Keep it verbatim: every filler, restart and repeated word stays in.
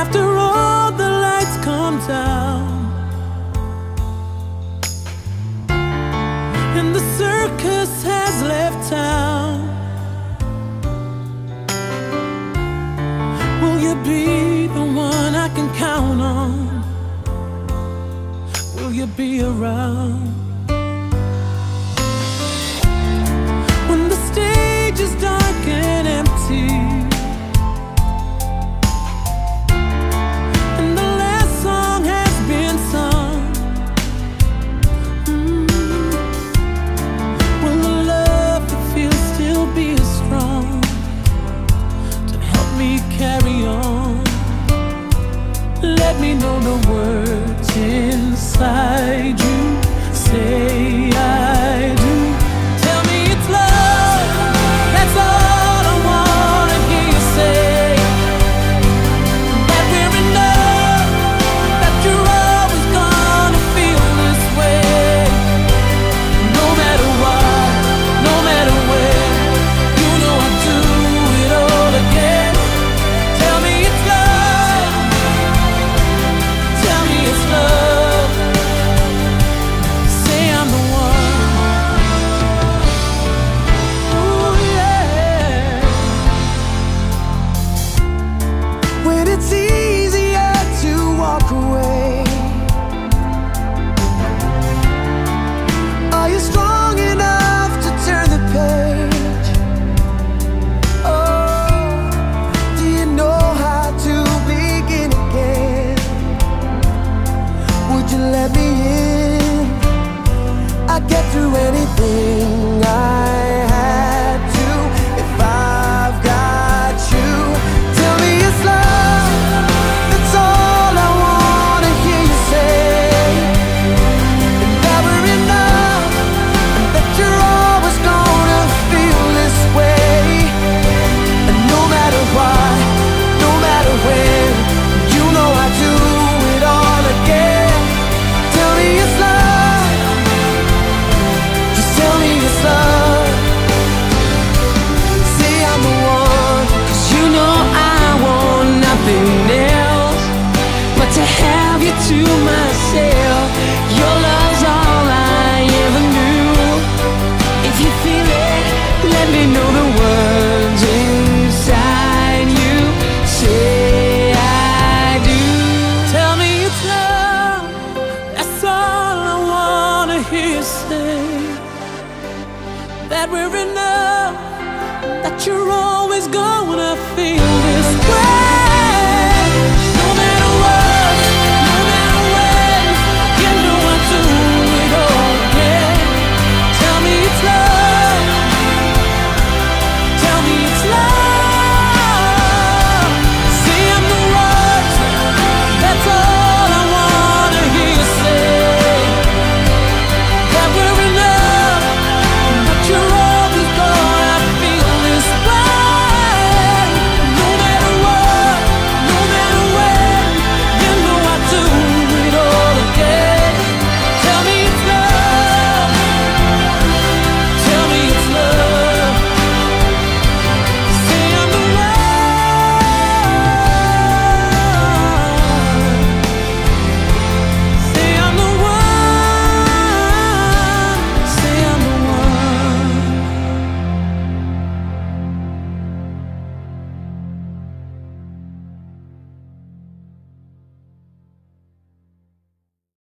after all the lights come down and the circus has left town, will you be the one I can count on? Will you be around when the stage is dark and empty and the last song has been sung? Mm. Will the love that feels still be as strong to help me carry on? Let me know the words inside you say